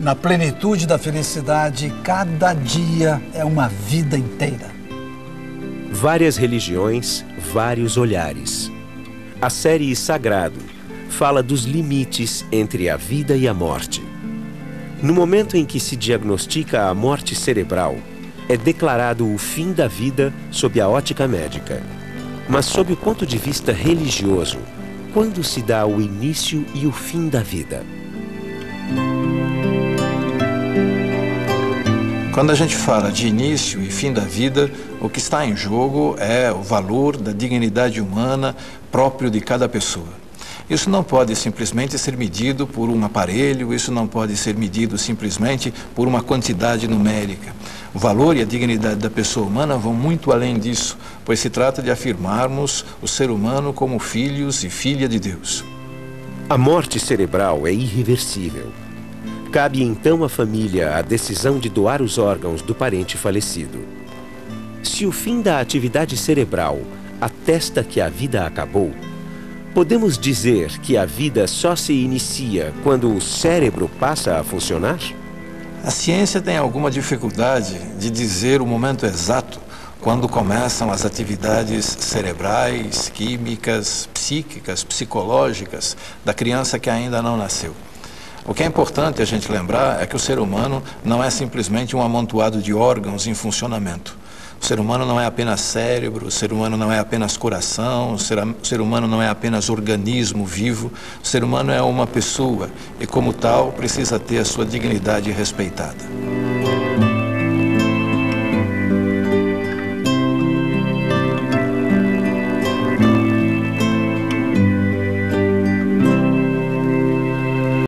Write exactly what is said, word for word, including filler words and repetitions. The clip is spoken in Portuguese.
Na plenitude da felicidade, cada dia é uma vida inteira. Várias religiões, vários olhares. A série Sagrado fala dos limites entre a vida e a morte. No momento em que se diagnostica a morte cerebral, é declarado o fim da vida sob a ótica médica. Mas sob o ponto de vista religioso, quando se dá o início e o fim da vida? Quando a gente fala de início e fim da vida, o que está em jogo é o valor da dignidade humana próprio de cada pessoa. Isso não pode simplesmente ser medido por um aparelho, isso não pode ser medido simplesmente por uma quantidade numérica. O valor e a dignidade da pessoa humana vão muito além disso, pois se trata de afirmarmos o ser humano como filhos e filha de Deus. A morte cerebral é irreversível. Cabe então à família a decisão de doar os órgãos do parente falecido. Se o fim da atividade cerebral atesta que a vida acabou, podemos dizer que a vida só se inicia quando o cérebro passa a funcionar? A ciência tem alguma dificuldade de dizer o momento exato quando começam as atividades cerebrais, químicas, psíquicas, psicológicas da criança que ainda não nasceu. O que é importante a gente lembrar é que o ser humano não é simplesmente um amontoado de órgãos em funcionamento. O ser humano não é apenas cérebro, o ser humano não é apenas coração, o ser, o ser humano não é apenas organismo vivo, o ser humano é uma pessoa e, como tal, precisa ter a sua dignidade respeitada.